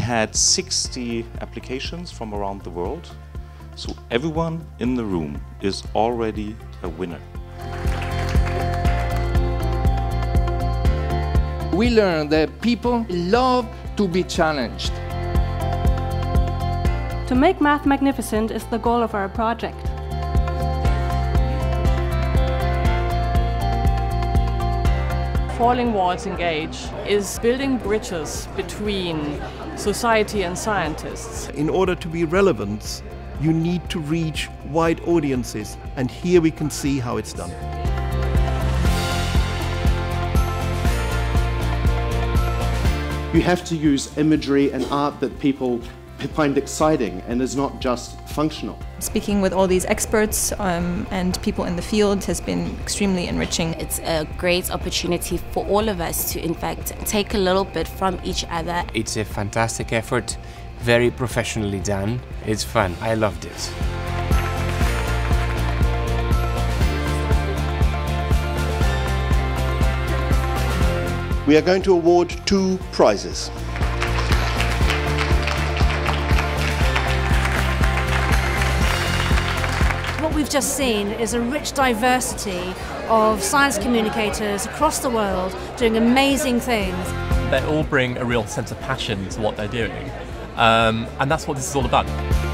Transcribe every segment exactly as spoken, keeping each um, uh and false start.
had sixty applications from around the world, so everyone in the room is already a winner. We learned that people love to be challenged. To make math magnificent is the goal of our project. Falling Walls Engage is building bridges between society and scientists. In order to be relevant, you need to reach wide audiences, and here we can see how it's done. You have to use imagery and art that people find exciting and is not just functional. Speaking with all these experts um, and people in the field has been extremely enriching. It's a great opportunity for all of us to, in fact, take a little bit from each other. It's a fantastic effort, very professionally done. It's fun. I loved it. We are going to award two prizes. What we've just seen is a rich diversity of science communicators across the world doing amazing things. They all bring a real sense of passion to what they're doing, um, and that's what this is all about.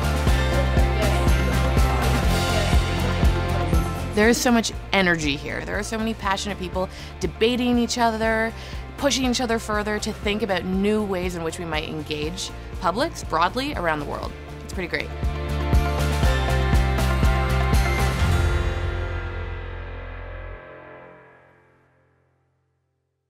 There is so much energy here. There are so many passionate people debating each other, pushing each other further to think about new ways in which we might engage publics broadly around the world. It's pretty great.